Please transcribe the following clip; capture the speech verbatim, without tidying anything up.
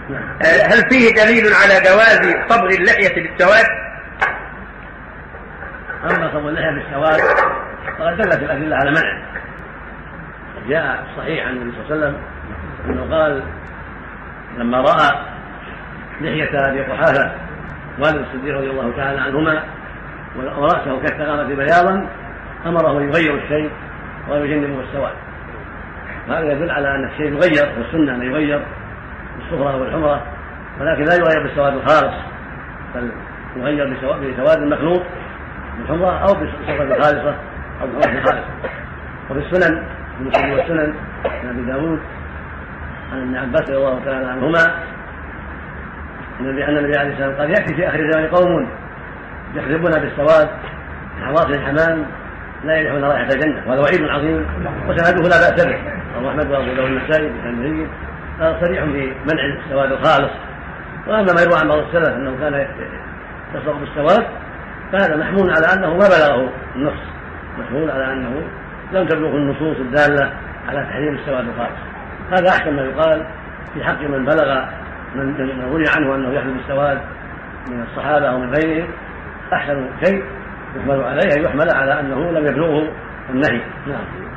هل فيه دليل على جواز صبغ اللحية بالسواد؟ أما صبغ اللحية بالسواد فقد دلت الأدلة على منعه. جاء الصحيح عن النبي صلى الله عليه وسلم أنه قال لما رأى لحية أبي قحافة والد الصديق رضي الله تعالى عنهما ورأسه كالثغامة بياضا أمره يغير الشيء ويجنبه السواد. هذا يدل على أن الشيء يغير، والسنة أن يغير بالصفرة والحمرة، ولكن لا يغير بالسواد الخالص، بل يغير بسواد مخلوط بالحمرة أو بالصفرة الخالصة أو بالحمرة الخالصة. وفي السنن المسلم والسنن عن أبي داود عن ابن عباس رضي الله تعالى عنهما أن النبي عليه السلام قال يأتي في آخر الزمان قوم يخربون بالسواد حواصل الحمام لا يريحون رائحة الجنة، وهذا وعيد عظيم وسنده لا بأس به. رواه أحمد وأبو داود والنسائي بسند صريح في منع السواد الخالص. وأما ما يروى عن بعض السلف أنه كان يصبغ بالسواد فهذا محمول على أنه ما بلغه النص، محمول على أنه لم تبلغ النصوص الدالة على تحريم السواد الخالص. هذا أحسن ما يقال في حق من بلغ من روي عنه أنه يحمل السواد من الصحابة أو من غيرهم. أحسن شيء يحمل عليه أن يحمل على أنه لم يبلغه النهي. نعم.